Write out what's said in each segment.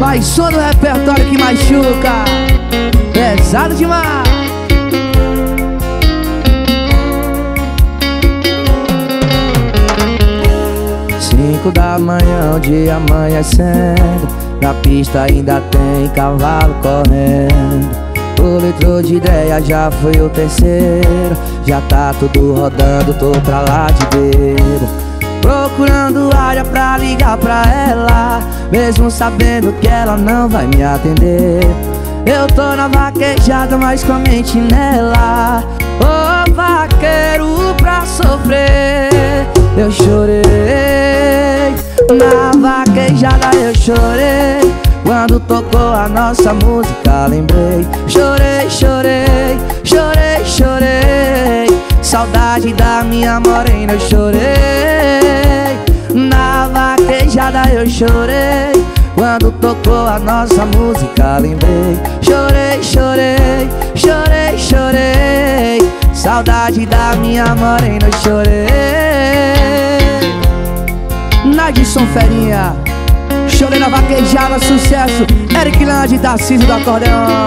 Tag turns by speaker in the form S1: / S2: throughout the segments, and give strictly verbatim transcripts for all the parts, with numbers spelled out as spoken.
S1: Mais som do repertório que machuca. Pesado demais. Cinco da manhã, o dia amanhecendo. Na pista ainda tem cavalo correndo. O litro de ideia já foi o terceiro. Já tá tudo rodando, tô pra lá de beira. Procurando área pra ligar pra ela, mesmo sabendo que ela não vai me atender. Eu tô na vaquejada, mas com a mente nela. Ô vaqueiro pra sofrer, eu chorei. Na vaquejada eu chorei. Quando tocou a nossa música lembrei. Chorei, chorei, chorei, chorei. Saudade da minha morena eu chorei. Na vaquejada eu chorei. Quando tocou a nossa música lembrei. Chorei, chorei, chorei, chorei. Saudade da minha morena eu chorei. Nadson Ferinha, chorei na vaquejada, sucesso. Eric Lande, Tarcísio do acordeão.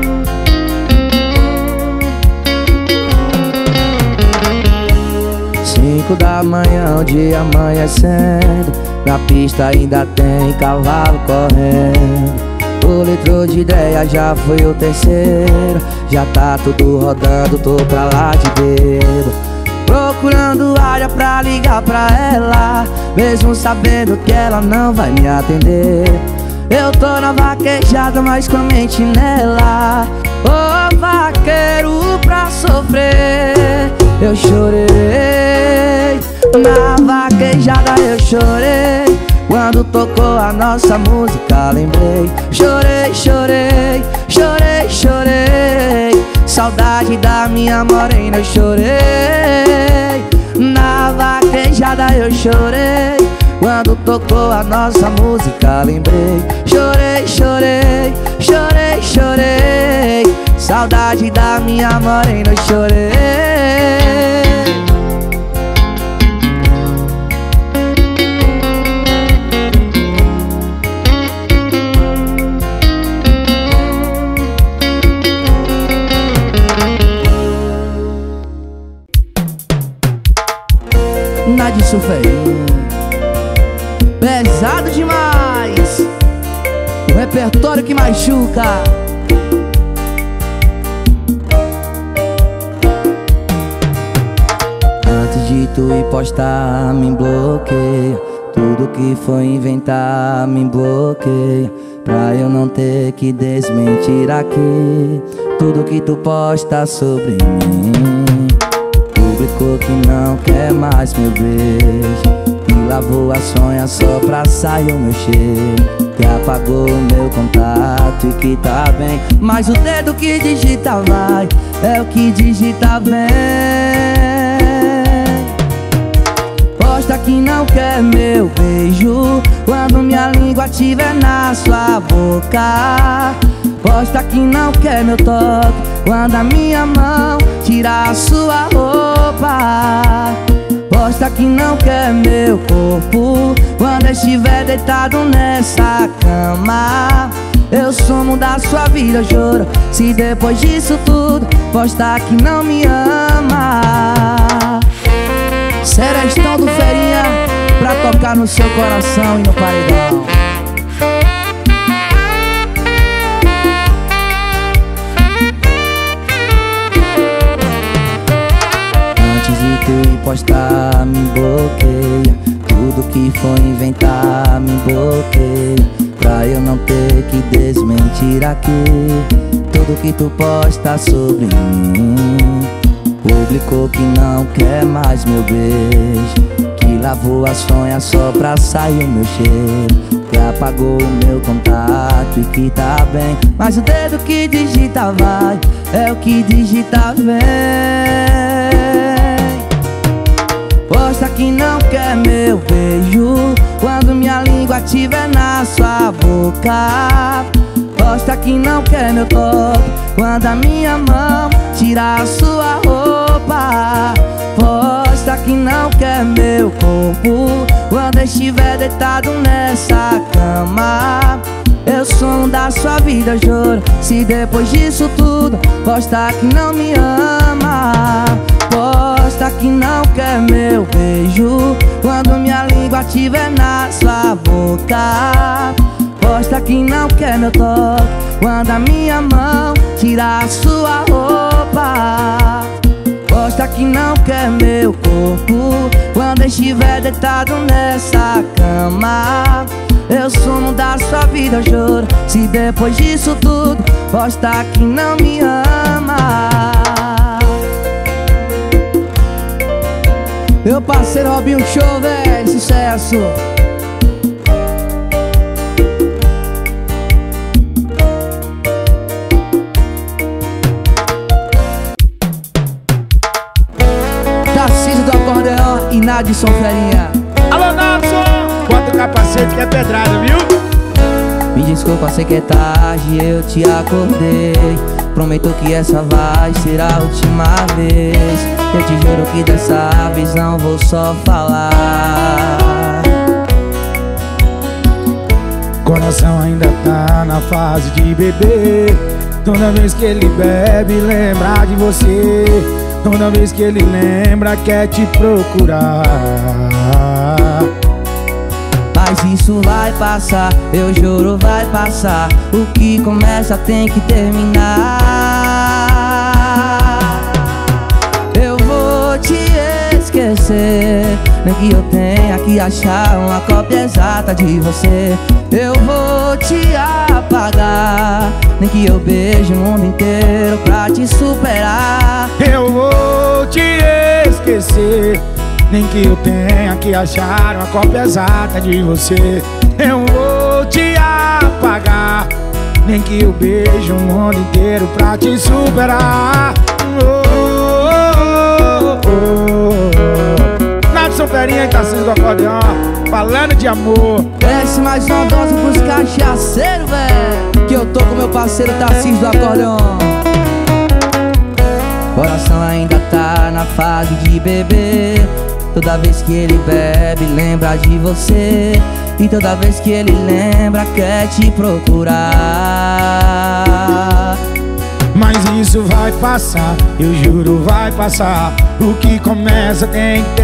S1: Cinco da manhã, o dia amanhecendo. Na pista ainda tem cavalo correndo. O litro de ideia já foi o terceiro. Já tá tudo rodando, tô pra lá de beira. Procurando área pra ligar pra ela, mesmo sabendo que ela não vai me atender. Eu tô na vaquejada, mas com a mente nela. Ô vaqueiro pra sofrer, eu chorei. Na vaquejada eu chorei. Quando tocou a nossa música lembrei. Chorei, chorei, chorei, chorei. Saudade da minha morena eu chorei. Na vaquejada eu chorei. Quando tocou a nossa música lembrei. Chorei, chorei, chorei, chorei. Saudade da minha morena eu chorei. Nadson Ferinha, pesado demais. O repertório que machuca. Antes de tu ir postar, me bloqueia. Tudo que foi inventar, me bloqueia. Pra eu não ter que desmentir aqui tudo que tu posta sobre mim. Publicou que não quer mais meu beijo. Me lavou a sonha só pra sair o meu cheiro. Que apagou o meu contato e que tá bem. Mas o dedo que digita vai, é o que digita bem. Posta que não quer meu beijo quando minha língua tiver na sua boca. Posta que não quer meu toque quando a minha mão tirar a sua roupa. Posta que não quer meu corpo quando estiver deitado nessa cama. Eu sumo da sua vida, eu juro. Se depois disso tudo posta que não me ama. Serestão do Ferinha pra tocar no seu coração e no paredão. E postar, me bloqueia. Tudo que for inventar, me bloqueia. Pra eu não ter que desmentir aqui tudo que tu posta sobre mim. Publicou que não quer mais meu beijo. Que lavou a sonha só pra sair o meu cheiro. Que apagou o meu contato e que tá bem. Mas o dedo que digita vai, é o que digita bem. Posta que não quer meu beijo quando minha língua tiver na sua boca. Posta que não quer meu toque quando a minha mão tirar a sua roupa. Posta que não quer meu corpo quando estiver deitado nessa cama. Eu sou um da sua vida, juro. Se depois disso tudo posta que não me ama, posta que não quer meu beijo quando minha língua estiver na sua boca, posta que não quer meu toque quando a minha mão tirar a sua roupa, posta que não quer meu corpo quando estiver deitado nessa cama. Eu sumo da sua vida, juro. Se depois disso tudo posta que não me ama. Meu parceiro Robinho Show, velho, sucesso. Tarcísio do acordeão e Nadson Ferinha.
S2: Alô, Nadson! Bota o capacete que é pedrada, viu?
S1: Me desculpa, sei que é tarde, eu te acordei. Prometo que essa vai ser a última vez. Eu te juro que dessa vez não vou só falar.
S2: Coração ainda tá na fase de beber. Toda vez que ele bebe, lembra de você. Toda vez que ele lembra, quer te procurar.
S1: Mas isso vai passar, eu juro vai passar. O que começa tem que terminar. Eu vou te esquecer, nem que eu tenha que achar uma cópia exata de você. Eu vou te apagar, nem que eu beije o mundo inteiro pra te superar.
S2: Eu vou te esquecer, nem que eu tenha que achar uma cópia exata de você. Eu vou te apagar, nem que eu beije o mundo inteiro pra te superar. Oh, oh, oh, oh. Nadson Ferinha e Tarcísio do acordeão, falando de amor.
S1: Desce mais uma dose pros cachaceiros, velho, que eu tô com meu parceiro Tarcísio do acordeão. Coração ainda tá na fase de beber. Toda vez que ele bebe, lembra de você. E toda vez que ele lembra, quer te procurar.
S2: Mas isso vai passar, eu juro vai passar. O que começa tem que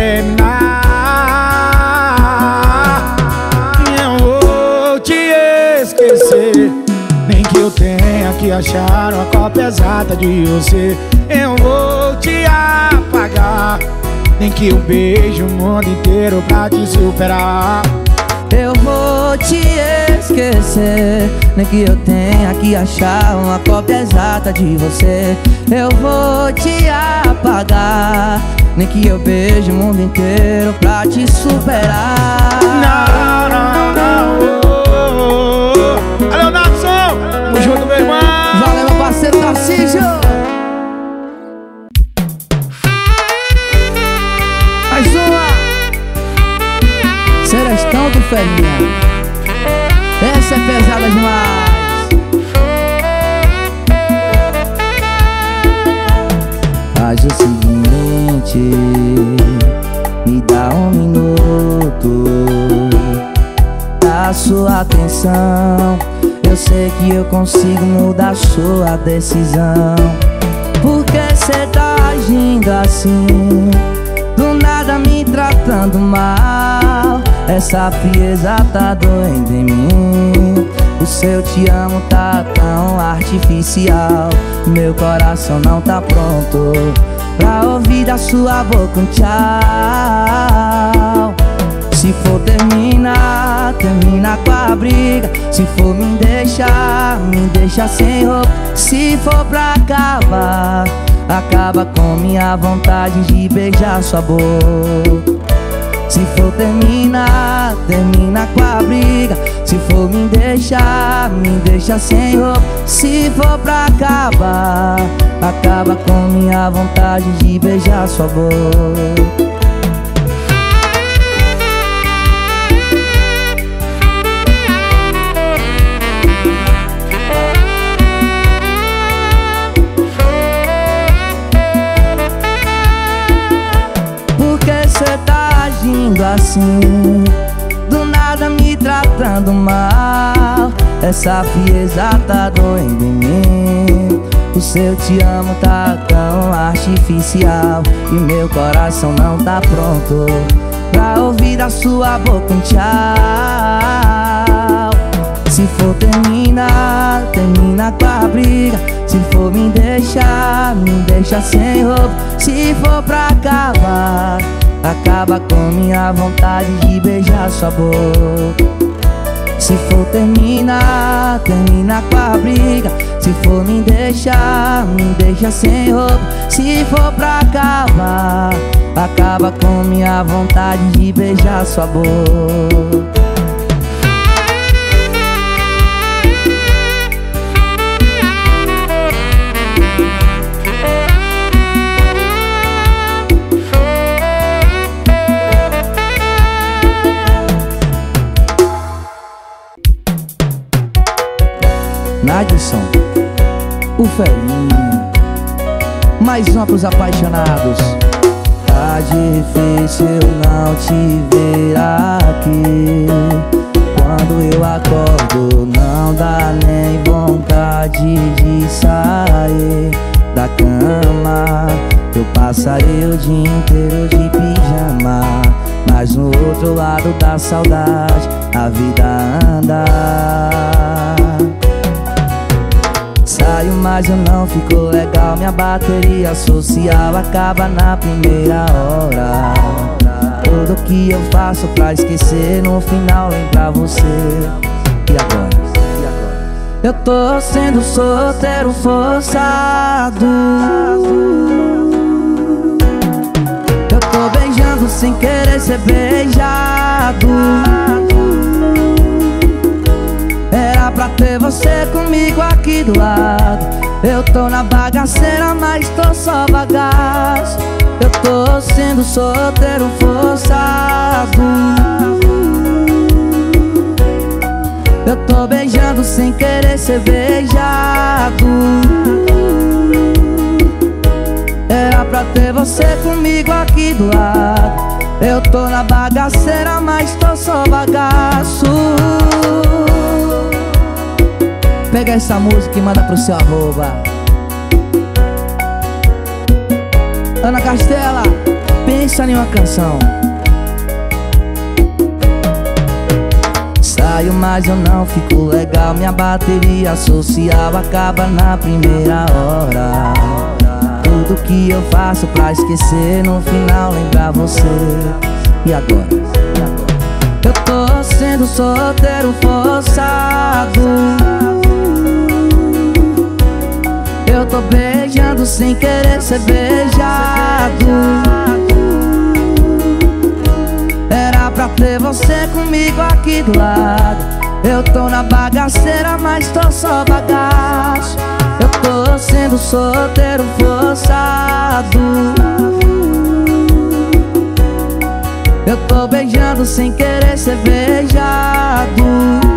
S2: terminar. Eu vou te esquecer, nem que eu tenha que achar uma cópia exata de você. Eu vou te apagar, nem que eu beije o mundo inteiro pra te superar.
S1: Eu vou te esquecer, nem que eu tenha que achar uma cópia exata de você. Eu vou te apagar, nem que eu beije o mundo inteiro pra te superar.
S2: Não, não, não, oh, oh, oh. Alô, Nadson, tamo junto, meu irmão.
S1: Valeu, meu parceiro Tarcísio. Mais uma. Serestão do Ferinha. Essa é pesada demais. Faz o seguinte, me dá um minuto, dá sua atenção. Eu sei que eu consigo mudar sua decisão. Por que cê tá agindo assim? Do nada me tratando mal. Essa frieza tá doendo em mim. O seu te amo tá tão artificial. Meu coração não tá pronto pra ouvir da sua boca um tchau. Se for terminar, termina com a briga. Se for me deixar, me deixa sem roupa. Se for pra acabar, acaba com minha vontade de beijar sua boca. Se for terminar, termina com a briga. Se for me deixar, me deixa sem roupa. Se for pra acabar, acaba com minha vontade de beijar sua boca. Assim, do nada me tratando mal. essa frieza tá doendo em mim. O seu te amo tá tão artificial e meu coração não tá pronto pra ouvir da sua boca um tchau. Se for terminar, termina com a briga. Se for me deixar, me deixa sem roupa. Se for pra acabar, acaba com minha vontade de beijar sua boca. Se for terminar, termina com a briga. Se for me deixar, me deixa sem roupa. Se for pra acabar, acaba com minha vontade de beijar sua boca. Nadson, o Ferinha, mais uma pros apaixonados. Tá difícil não te ver aqui. Quando eu acordo não dá nem vontade de sair da cama. Eu passaria o dia inteiro de pijama, mas no outro lado da saudade a vida anda. Saio, mas eu não fico legal. Minha bateria social acaba na primeira hora. Tudo que eu faço pra esquecer, no final lembrar você. E agora? E agora? Eu tô sendo solteiro forçado. Eu tô beijando sem querer ser beijado. Era pra ter você comigo aqui do lado. Eu tô na bagaceira, mas tô só bagaço. Eu tô sendo solteiro forçado. Eu tô beijando sem querer ser beijado. Era pra ter você comigo aqui do lado. Eu tô na bagaceira, mas tô só bagaço. Pega essa música e manda pro seu arroba. Ana Castela, pensa em uma canção. Saio, mas eu não fico legal. Minha bateria social acaba na primeira hora. Tudo que eu faço pra esquecer, no final lembrar você. E agora? E agora? Eu tô sendo solteiro forçado. Eu tô beijando sem querer ser beijado. Era pra ter você comigo aqui do lado. Eu tô na bagaceira, mas tô só bagaço. Eu tô sendo solteiro forçado. Eu tô beijando sem querer ser beijado.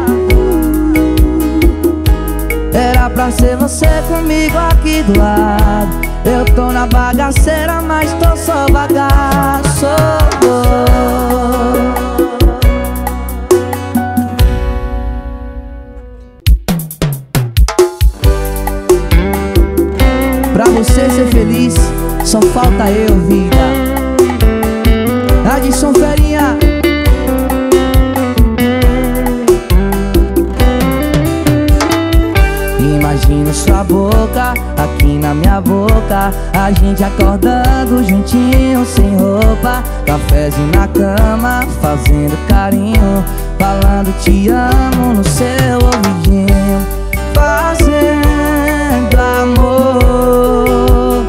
S1: Era pra ser você comigo aqui do lado. Eu tô na bagaceira, mas tô só bagaço. Pra você ser feliz, só falta eu, vida. Nadson Ferinha. Imagino sua boca aqui na minha boca. A gente acordando juntinho, sem roupa. Cafézinho na cama, fazendo carinho. Falando te amo no seu ouvidinho. Fazendo amor.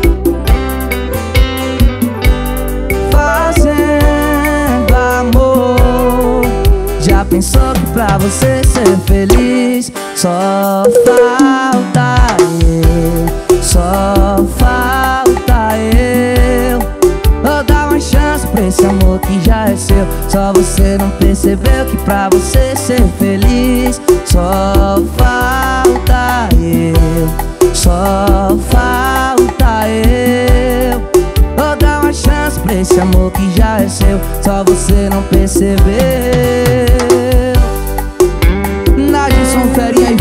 S1: Fazendo amor. Já pensou que pra você ser feliz só falta eu, só falta eu. Vou dar uma chance pra esse amor que já é seu. Só você não percebeu que pra você ser feliz só falta eu, só falta eu. Vou dar uma chance pra esse amor que já é seu. Só você não percebeu. Nadson Ferinha e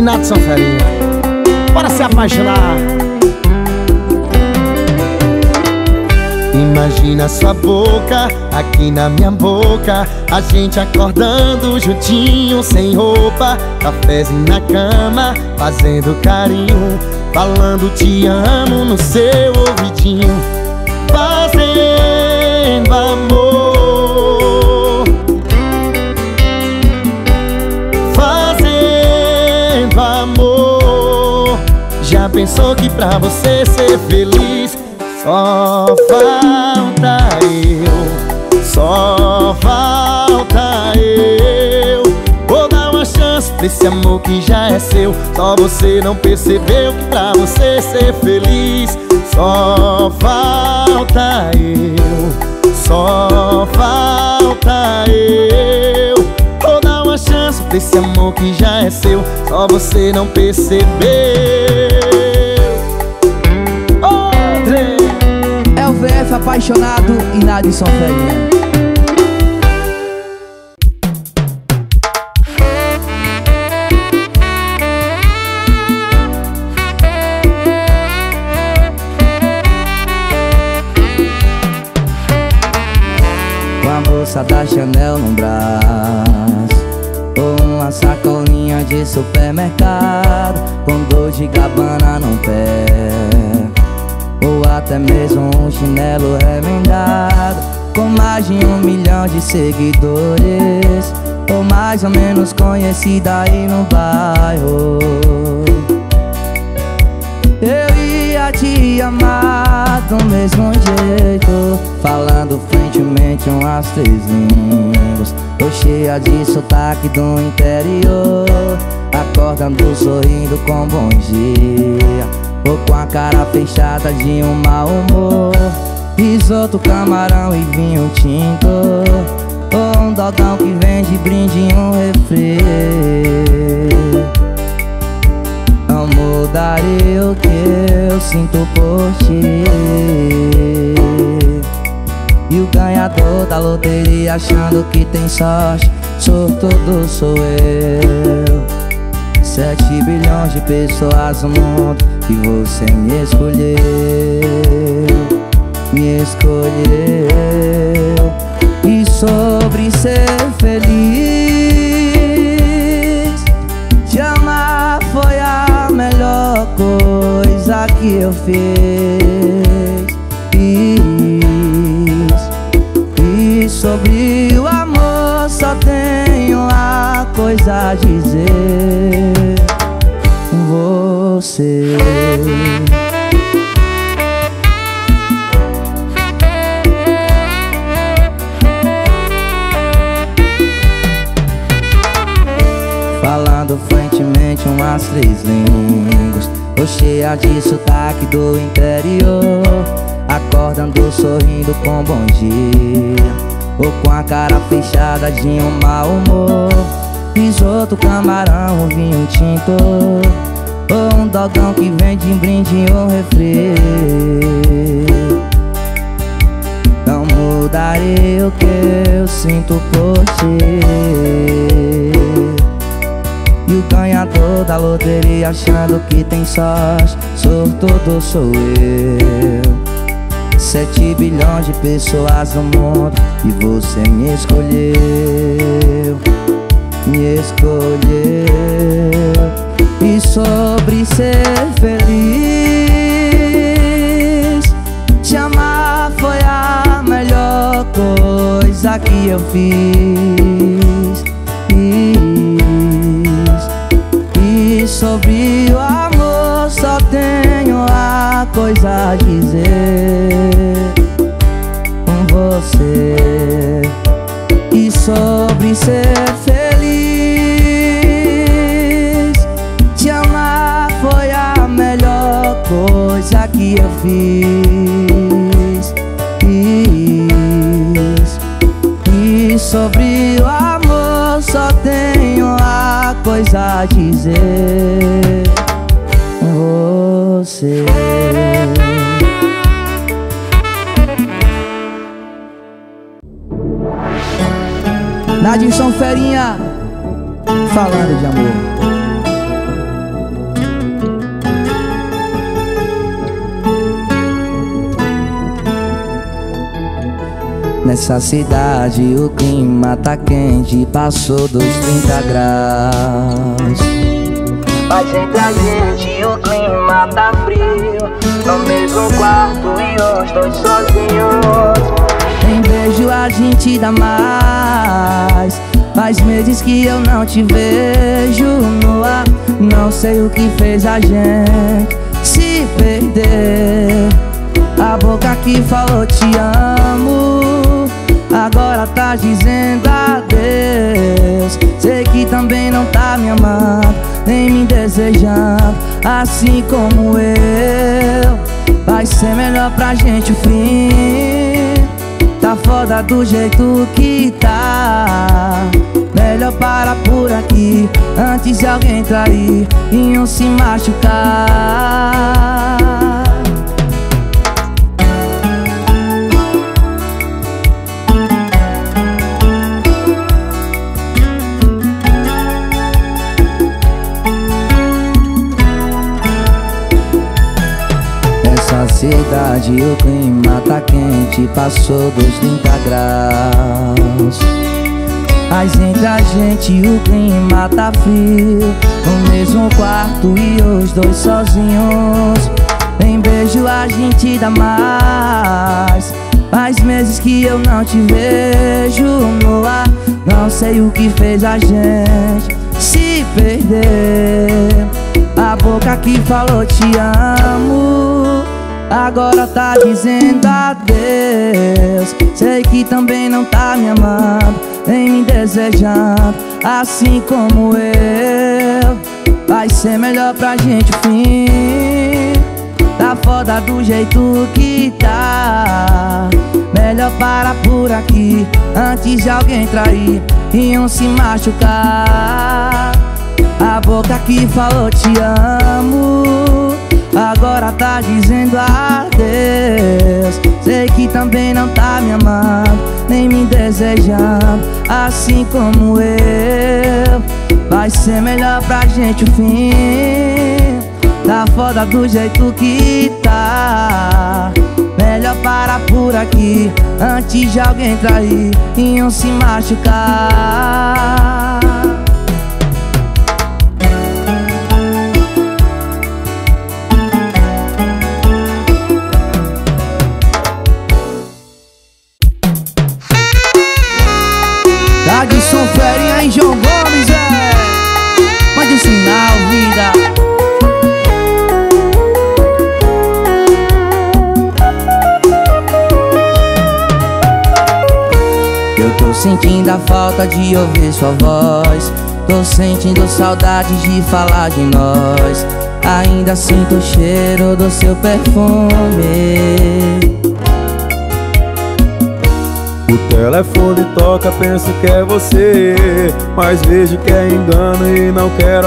S3: e Nadson Ferinha. Bora se apaixonar. Imagina sua boca aqui na minha boca, a gente acordando juntinho, sem roupa, cafezinho na cama, fazendo carinho, falando te amo no seu ouvidinho, fazendo amor, fazendo amor. Já pensou que pra você ser feliz só falta eu, só falta eu. Vou dar uma chance desse amor que já é seu. Só você não percebeu que pra você ser feliz só falta eu, só falta eu. Vou dar uma chance desse amor que já é seu. Só você não percebeu.
S1: É o V F apaixonado e Nadson Ferinha. Com a bolsa da Chanel no braço, ou uma sacolinha de supermercado, com Dolce e Gabbana no pé, ou até mesmo um chinelo remendado, com mais de um milhão de seguidores, ou mais ou menos conhecida aí no bairro. Eu ia te amar do mesmo jeito, falando fluentemente umas três línguas, tô cheia de sotaque do interior, acordando sorrindo com bom dia, ou com a cara fechada de um mau humor, risoto, camarão e vinho tinto, ou um dogão que vende brinde e um refri. Não mudarei o que eu sinto por ti. E o ganhador da loteria achando que tem sorte, sortudo sou eu. Sete bilhões de pessoas no mundo e você me escolheu, me escolheu. E sobre ser feliz, te amar foi a melhor coisa que eu fiz. E sobre o amor só tenho uma coisa a dizer: você. Falando fluentemente umas três línguas, tô cheia de sotaque do interior, acordando sorrindo com bom dia, ou com a cara fechada de um mau humor, risoto, camarão, vinho tinto, ou um dogão que vende em brinde ou refri. Não mudarei o que eu sinto por ti. E o ganhador da loteria achando que tem sorte, sortudo sou eu. Sete bilhões de pessoas no mundo e você me escolheu, me escolheu. E sobre ser feliz, te amar foi a melhor coisa que eu fiz. E sobre o amor só tenho uma coisa a dizer: com você. E sobre ser feliz, te amar foi a melhor coisa que eu fiz. E sobre o amor só tenho uma coisa a dizer: você. Nadson Ferinha, falando de amor. Nessa cidade o clima tá quente, passou dos trinta graus. Mas entre a gente o clima tá frio, no mesmo quarto e os dois sozinhos. Em beijo a gente dá mais. Faz meses que eu não te vejo no ar. Não sei o que fez a gente se perder. A boca que falou te amo, agora tá dizendo adeus. Sei que também não tá me amando, nem me desejando, assim como eu. Vai ser melhor pra gente o fim. Tá foda do jeito que tá. Melhor parar por aqui, antes de alguém trair e um se machucar. Nessa cidade o clima tá quente, passou dos trinta graus. Mas entre a gente o clima tá frio, no mesmo quarto e os dois sozinhos. Em beijo a gente dá mais. Faz meses que eu não te vejo no ar. Não sei o que fez a gente se perder. A boca que falou te amo, agora tá dizendo adeus. Sei que também não tá me amando, nem me desejando, assim como eu. Vai ser melhor pra gente o fim. Tá foda do jeito que tá. Melhor parar por aqui, antes de alguém trair e um se machucar. A boca que falou te amo, agora tá dizendo adeus. Sei que também não tá me amando, nem me desejando, assim como eu. Vai ser melhor pra gente o fim. Tá foda do jeito que tá. Melhor parar por aqui, antes de alguém trair e um se machucar. Adson Ferinha e João Gomes, é. Mande um sinal, vida. Eu tô sentindo a falta de ouvir sua voz. Tô sentindo saudade de falar de nós. Ainda sinto o cheiro do seu perfume.
S4: O telefone toca, penso que é você, mas vejo que é engano e não quero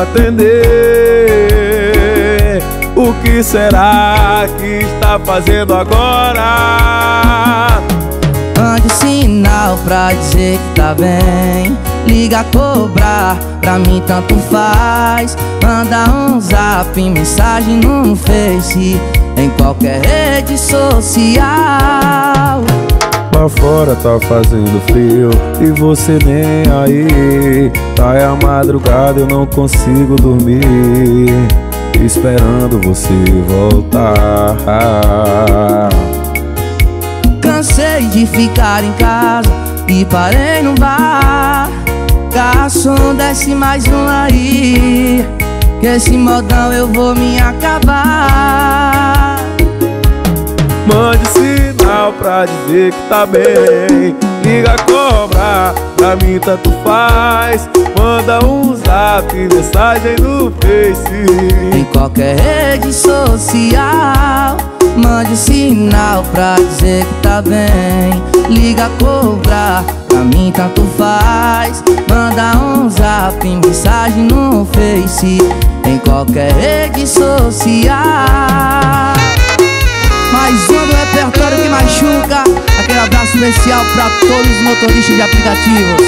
S4: atender. O que será que está fazendo agora?
S1: Mande sinal pra dizer que tá bem. Liga a cobrar, pra mim tanto faz. Manda um zap, mensagem no Face, em qualquer rede social.
S4: Lá fora tá fazendo frio e você nem aí. Tá é a madrugada, eu não consigo dormir, esperando você voltar.
S1: Cansei de ficar em casa e parei no bar. Garçom, desce mais um aí, que esse modão eu vou me acabar.
S4: Mande sinal pra dizer que tá bem. Liga a cobrar, pra mim tanto faz. Manda um zap, mensagem no Face,
S1: em qualquer rede social. Mande sinal pra dizer que tá bem. Liga a cobrar, pra mim tanto faz. Manda um zap, mensagem no Face, em qualquer rede social. Mais um do repertório que machuca. Aquele abraço especial pra todos os motoristas de aplicativos.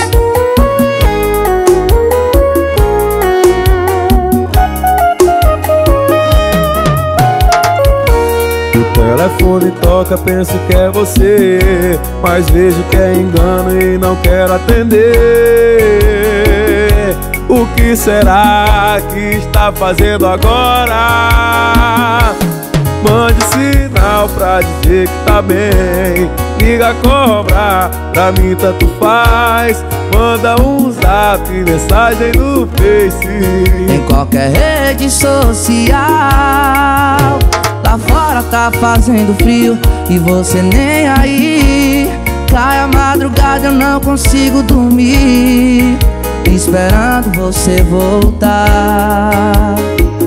S4: o telefone toca, penso que é você, mas vejo que é engano e não quero atender. O que será que está fazendo agora? Mande sinal pra dizer que tá bem, liga, cobra, pra mim tanto faz. Manda um zap, mensagem no Face,
S1: em qualquer rede social. Lá fora tá fazendo frio e você nem aí. Cai a madrugada, eu não consigo dormir, esperando você voltar.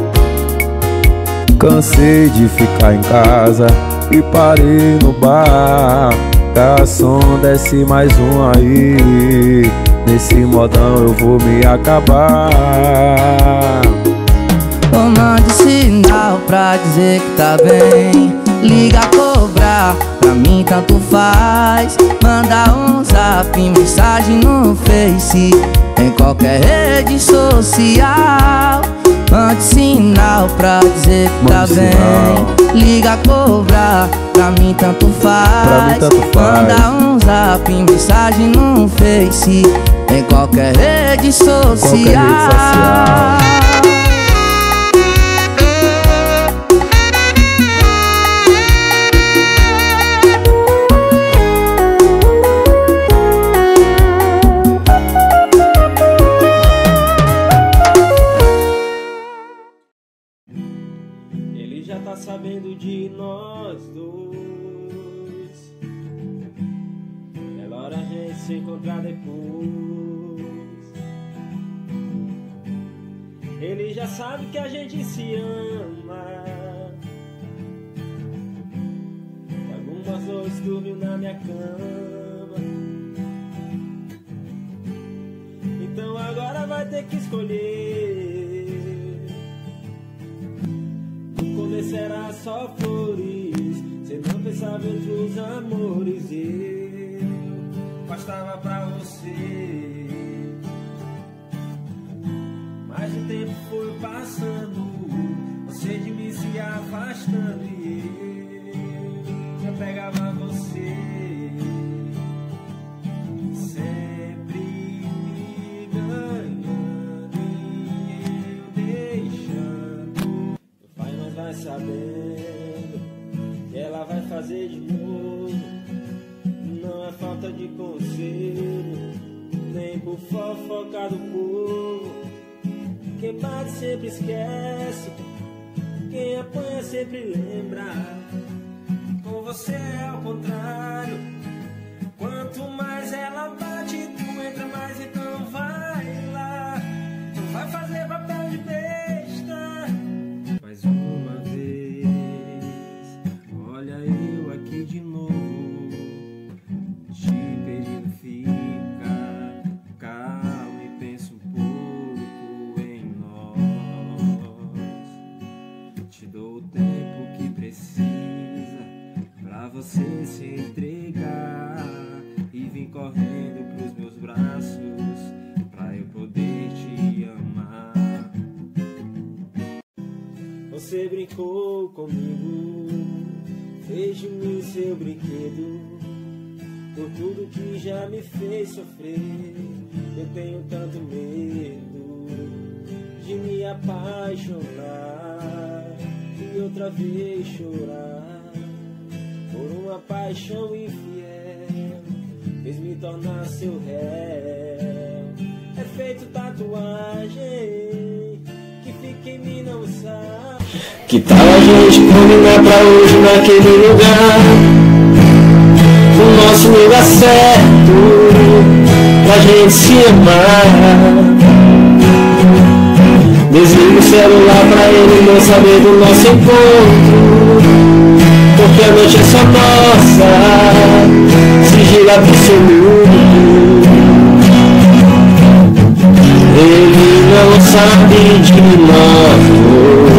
S4: Cansei de ficar em casa e parei no bar. Garçom, desce mais um aí, nesse modão eu vou me acabar.
S1: Ou mande sinal pra dizer que tá bem, liga, cobrar, pra mim tanto faz. Manda um zap, mensagem no Face, em qualquer rede social. Mande sinal pra dizer que tá bem, liga, cobrar, pra mim tanto faz. Manda um zap, mensagem no Face, em qualquer rede social.
S5: Sabendo de nós dois, é hora a gente se encontrar depois. Ele já sabe que a gente se ama, que algumas noites dormiu na minha cama. Então agora vai ter que escolher. Será só flores, cê não pensava em outros amores. Eu bastava pra você, mas o tempo foi passando, você de mim se afastando, e eu, eu pegava você, sempre me ganhando e eu deixando. Vai sabendo que ela vai fazer de novo. Não é falta de conselho, nem por fofocar do povo. Quem bate sempre esquece, quem apanha sempre lembra. Com você é ao contrário, quanto mais ela bate, tu entra mais, então vai lá. Tu vai fazer papel de besta mais uma vez. Olha eu aqui de novo, te pedindo fica calma e pensa um pouco em nós. Te dou o tempo que precisa pra você se entregar e vir correndo pros meus braços pra eu poder te amar. Você brincou comigo, fez de mim seu brinquedo, por tudo que já me fez sofrer. Eu tenho tanto medo de me apaixonar e outra vez chorar por uma paixão infiel. Fez me tornar seu réu, é feito tatuagem que fica em mim, não sabe. Que tal a gente combinar pra hoje naquele lugar, o nosso lugar certo, pra gente se amar. Desliga o celular pra ele não saber do nosso encontro, porque a noite é só nossa, sigilo absoluto. Ele não sabe de nós.